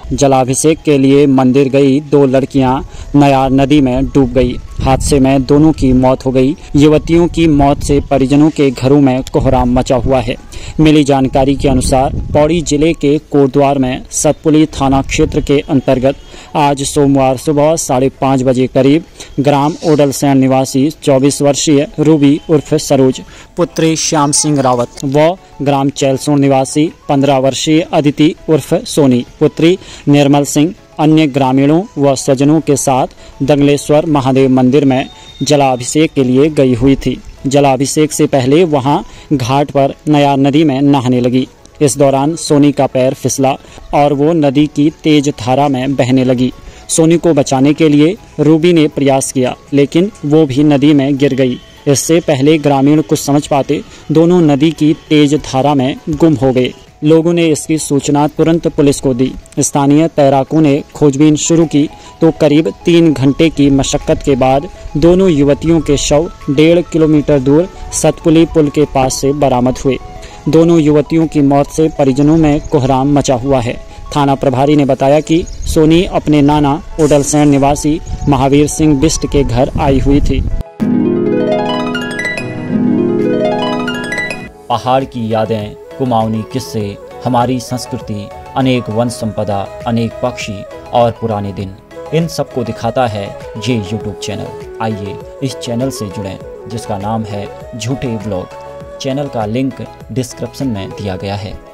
जलाभिषेक के लिए मंदिर गई 2 लड़कियां नयार नदी में डूब गई। हादसे में दोनों की मौत हो गई। युवतियों की मौत से परिजनों के घरों में कोहराम मचा हुआ है। मिली जानकारी के अनुसार पौड़ी जिले के कोटद्वार में सतपुली थाना क्षेत्र के अंतर्गत आज सोमवार सुबह 5:30 बजे करीब ग्राम ओडलसैन निवासी 24 वर्षीय रूबी उर्फ सरोज पुत्री श्याम सिंह रावत व ग्राम चैलसोन निवासी 15 वर्षीय अदिति उर्फ सोनी पुत्री निर्मल सिंह अन्य ग्रामीणों व स्वजनों के साथ दंगलेश्वर महादेव मंदिर में जलाभिषेक के लिए गई हुई थी। जलाभिषेक से पहले वहां घाट पर नयार नदी में नहाने लगी। इस दौरान सोनी का पैर फिसला और वो नदी की तेज धारा में बहने लगी। सोनी को बचाने के लिए रूबी ने प्रयास किया, लेकिन वो भी नदी में गिर गई। इससे पहले ग्रामीण कुछ समझ पाते दोनों नदी की तेज धारा में गुम हो गए। लोगों ने इसकी सूचना तुरंत पुलिस को दी। स्थानीय तैराकों ने खोजबीन शुरू की तो करीब 3 घंटे की मशक्कत के बाद दोनों युवतियों के शव 1.5 किलोमीटर दूर सतपुली पुल के पास से बरामद हुए। दोनों युवतियों की मौत से परिजनों में कोहराम मचा हुआ है। थाना प्रभारी ने बताया कि सोनी अपने नाना ओडलसैन निवासी महावीर सिंह बिष्ट के घर आई हुई थी। पहाड़ की यादें, कुमाऊनी किस्से, हमारी संस्कृति, अनेक वन संपदा, अनेक पक्षी और पुराने दिन, इन सब को दिखाता है ये YouTube चैनल। आइए इस चैनल से जुड़ें, जिसका नाम है झूठे व्लॉग। चैनल का लिंक डिस्क्रिप्शन में दिया गया है।